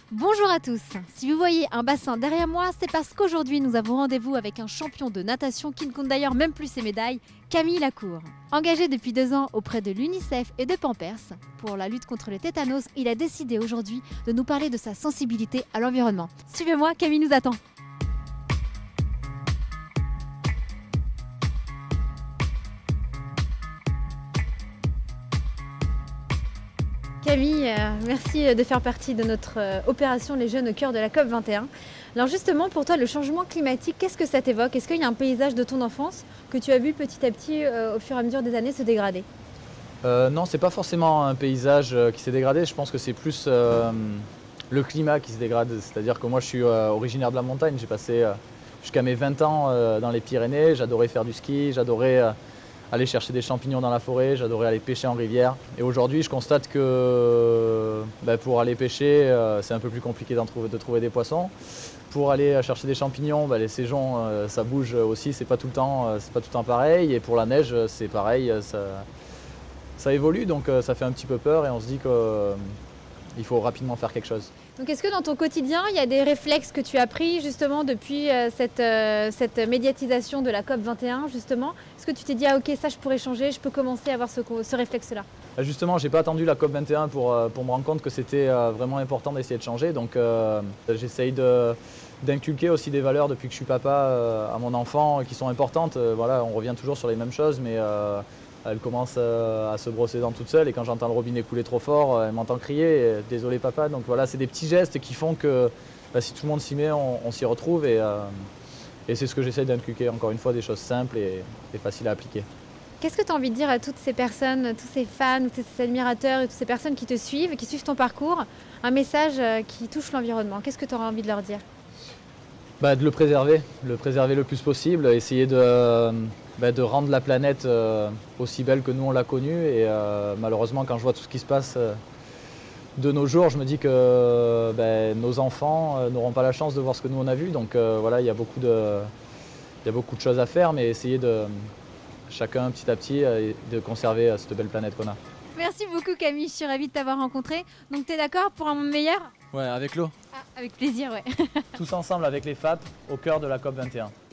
Bonjour à tous. Si vous voyez un bassin derrière moi, c'est parce qu'aujourd'hui nous avons rendez-vous avec un champion de natation qui ne compte d'ailleurs même plus ses médailles, Camille Lacour. Engagé depuis 2 ans auprès de l'UNICEF et de Pampers pour la lutte contre le tétanos, il a décidé aujourd'hui de nous parler de sa sensibilité à l'environnement. Suivez-moi, Camille nous attend. Camille, merci de faire partie de notre opération Les Jeunes au cœur de la COP 21. Alors justement, pour toi, le changement climatique, qu'est-ce que ça t'évoque? Est-ce qu'il y a un paysage de ton enfance que tu as vu petit à petit, au fur et à mesure des années, se dégrader? Non, c'est pas forcément un paysage qui s'est dégradé, je pense que c'est plus le climat qui se dégrade. C'est-à-dire que moi je suis originaire de la montagne, j'ai passé jusqu'à mes 20 ans dans les Pyrénées, j'adorais faire du ski, j'adorais aller chercher des champignons dans la forêt, j'adorais aller pêcher en rivière. Et aujourd'hui je constate que pour aller pêcher, c'est un peu plus compliqué de trouver des poissons. Pour aller chercher des champignons, les saisons ça bouge aussi, c'est pas tout le temps pareil. Et pour la neige c'est pareil, ça évolue, donc ça fait un petit peu peur et on se dit qu'il faut rapidement faire quelque chose. Donc est-ce que dans ton quotidien, il y a des réflexes que tu as pris justement depuis cette médiatisation de la COP 21 justement? Est-ce que tu t'es dit ah ok, ça je pourrais changer, je peux commencer à avoir ce réflexe-là? Justement, j'ai pas attendu la COP 21 pour me rendre compte que c'était vraiment important d'essayer de changer, donc j'essaye d'inculquer aussi des valeurs depuis que je suis papa à mon enfant qui sont importantes. Voilà, on revient toujours sur les mêmes choses, mais elle commence à se brosser les dents toute seule et quand j'entends le robinet couler trop fort, elle m'entend crier « désolé papa ». Donc voilà, c'est des petits gestes qui font que si tout le monde s'y met, on s'y retrouve et c'est ce que j'essaie d'inculquer, encore une fois, des choses simples et faciles à appliquer. Qu'est-ce que tu as envie de dire à toutes ces personnes, tous ces fans, tous ces admirateurs et toutes ces personnes qui te suivent, qui suivent ton parcours, un message qui touche l'environnement? Qu'est-ce que tu auras envie de leur dire? De le préserver le plus possible, essayer de rendre la planète aussi belle que nous on l'a connue. Et malheureusement, quand je vois tout ce qui se passe de nos jours, je me dis que nos enfants n'auront pas la chance de voir ce que nous on a vu. Donc voilà, il y a beaucoup de choses à faire, mais essayer chacun petit à petit de conserver cette belle planète qu'on a. Merci beaucoup Camille, je suis ravie de t'avoir rencontré. Donc tu es d'accord pour un monde meilleur? Ouais, avec l'eau. Ah, avec plaisir, ouais. Tous ensemble avec les FAP au cœur de la COP 21.